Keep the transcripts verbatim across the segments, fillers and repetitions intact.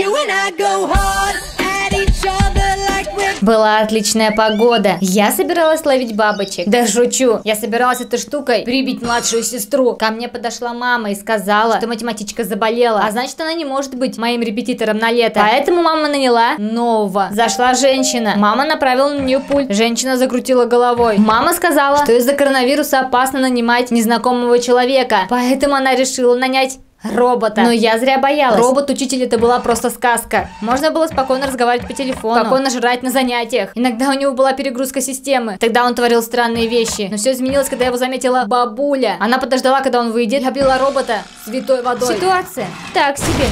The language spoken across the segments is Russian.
Была отличная погода. Я собиралась ловить бабочек. Да шучу. Я собиралась этой штукой прибить младшую сестру. Ко мне подошла мама и сказала, что математичка заболела, а значит, она не может быть моим репетитором на лето. Поэтому мама наняла нового. Зашла женщина. Мама направила на нее пульт. Женщина закрутила головой. Мама сказала, что из-за коронавируса опасно нанимать незнакомого человека. Поэтому она решила нанять робота. Но я зря боялась. Робот-учитель это была просто сказка. Можно было спокойно разговаривать по телефону, спокойно жрать на занятиях. Иногда у него была перегрузка системы. Тогда он творил странные вещи. Но все изменилось, когда его заметила бабуля. Она подождала, когда он выйдет, и облила робота святой водой. Ситуация так себе.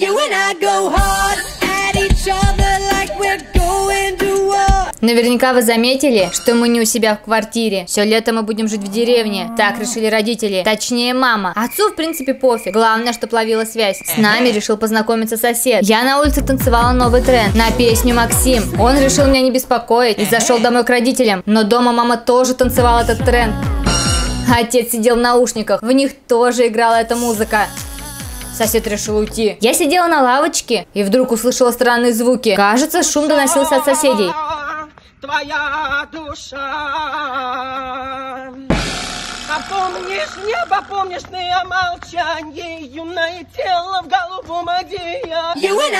Наверняка вы заметили, что мы не у себя в квартире. Все лето мы будем жить в деревне. Так решили родители. Точнее, мама. Отцу, в принципе, пофиг. Главное, что ловила связь. С нами решил познакомиться сосед. Я на улице танцевала новый тренд на песню «Максим». Он решил меня не беспокоить и зашел домой к родителям. Но дома мама тоже танцевала этот тренд. Отец сидел в наушниках. В них тоже играла эта музыка. Сосед решил уйти. Я сидела на лавочке и вдруг услышала странные звуки. Кажется, шум доносился от соседей. Твоя душа. Помнишь небо, помнишь нее молчанье, юное тело в голубом одеянии.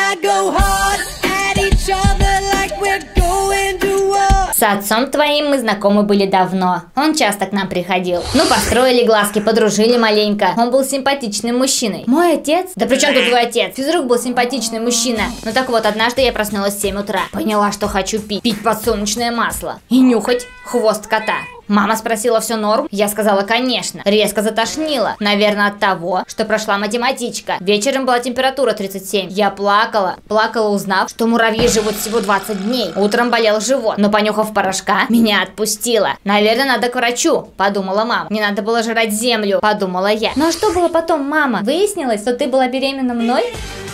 С отцом твоим мы знакомы были давно. Он часто к нам приходил. Ну, построили глазки, подружили маленько. Он был симпатичным мужчиной. Мой отец? Да при чем тут твой отец? Физрук был симпатичный мужчина. Ну так вот, однажды я проснулась в семь утра. Поняла, что хочу пить. Пить подсолнечное масло. И нюхать хвост кота. Мама спросила, все норм? Я сказала, конечно. Резко затошнило. Наверное, от того, что прошла математичка. Вечером была температура тридцать семь. Я плакала. Плакала, узнав, что муравьи живут всего двадцать дней. Утром болел живот. Но понюхав порошка, меня отпустило. Наверное, надо к врачу, подумала мама. Не надо было жрать землю, подумала я. Ну а что было потом, мама? Выяснилось, что ты была беременна мной?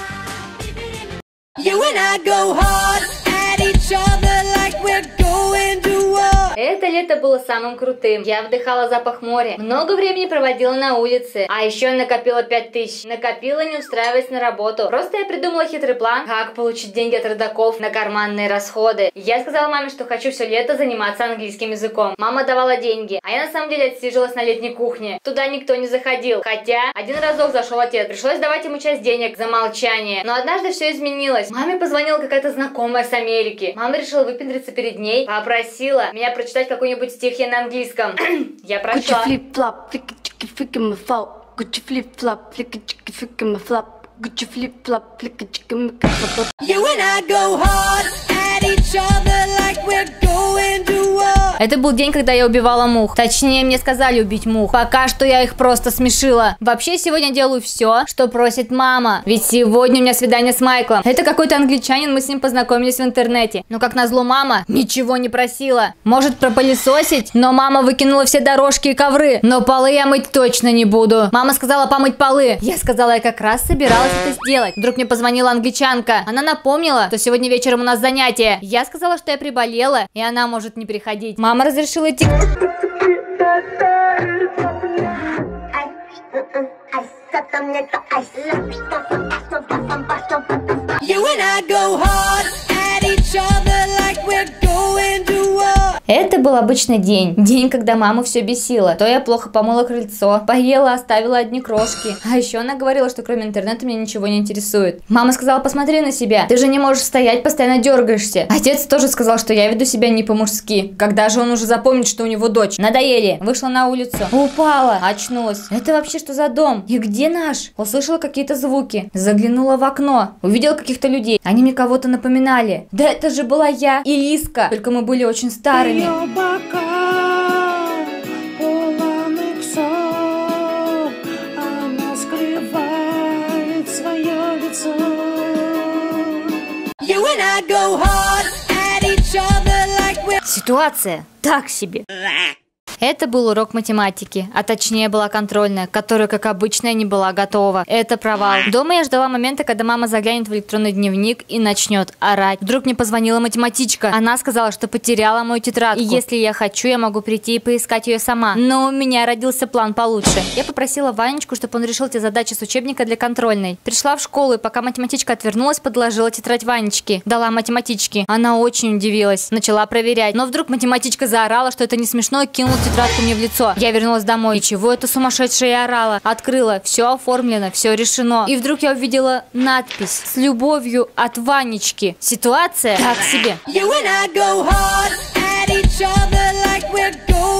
Это лето было самым крутым. Я вдыхала запах моря. Много времени проводила на улице. А еще я накопила пять тысяч. Накопила, не устраиваясь на работу. Просто я придумала хитрый план, как получить деньги от родаков на карманные расходы. Я сказала маме, что хочу все лето заниматься английским языком. Мама давала деньги. А я на самом деле отсижилась на летней кухне. Туда никто не заходил. Хотя один разок зашел отец. Пришлось давать ему часть денег за молчание. Но однажды все изменилось. Маме позвонила какая-то знакомая с Америки. Мама решила выпендриться перед ней. Попросила меня прочитать какой-нибудь стих ей на английском. Я прочла. Это был день, когда я убивала мух. Точнее, мне сказали убить мух. Пока что я их просто смешила. Вообще, сегодня делаю все, что просит мама. Ведь сегодня у меня свидание с Майклом. Это какой-то англичанин, мы с ним познакомились в интернете. Но как назло, мама ничего не просила. Может пропылесосить? Но мама выкинула все дорожки и ковры. Но полы я мыть точно не буду. Мама сказала помыть полы. Я сказала, я как раз собиралась это сделать. Вдруг мне позвонила англичанка. Она напомнила, что сегодня вечером у нас занятие. Я сказала, что я приболела, и она может не приходить. Мама разрешила идти. Это был обычный день. День, когда маму все бесило. То я плохо помыла крыльцо, поела, оставила одни крошки. А еще она говорила, что кроме интернета меня ничего не интересует. Мама сказала, посмотри на себя. Ты же не можешь стоять, постоянно дергаешься. Отец тоже сказал, что я веду себя не по-мужски. Когда же он уже запомнит, что у него дочь? Надоели. Вышла на улицу. Упала. Очнулась. Это вообще что за дом? И где наш? Услышала какие-то звуки. Заглянула в окно. Увидела каких-то людей. Они мне кого-то напоминали. Да это же была я и Лиска. Только мы были очень старыми. Ситуация так себе. Это был урок математики, а точнее была контрольная, которая, как обычно, не была готова. Это провал. Дома я ждала момента, когда мама заглянет в электронный дневник и начнет орать. Вдруг мне позвонила математичка. Она сказала, что потеряла мою тетрадку. И если я хочу, я могу прийти и поискать ее сама. Но у меня родился план получше. Я попросила Ванечку, чтобы он решил те задачи с учебника для контрольной. Пришла в школу, и пока математичка отвернулась, подложила тетрадь Ванечке. Дала математичке. Она очень удивилась. Начала проверять. Но вдруг математичка заорала, что это не смешно, и кинула тетрадку мне в лицо. Я вернулась домой. И чего эта сумасшедшая орала? Открыла. Все оформлено, все решено. И вдруг я увидела надпись: с любовью от Ванечки. Ситуация так себе.